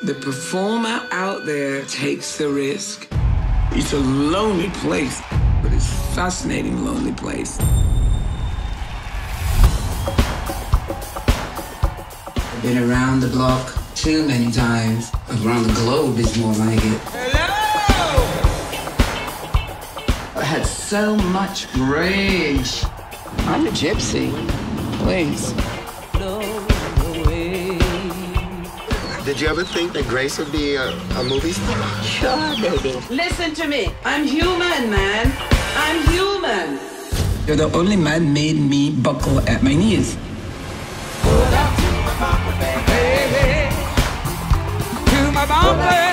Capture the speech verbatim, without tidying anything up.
The performer out there takes the risk. It's a lonely place, but it's a fascinating lonely place. I've been around the block too many times. Around the globe is more like it. Hello! I had so much rage. I'm a gypsy. Please. Did you ever think that Grace would be a, a movie star? Sure, baby. Listen to me. I'm human, man. I'm human. You're the only man made me buckle at my knees. Pull up to my bumper, baby. To my bumper.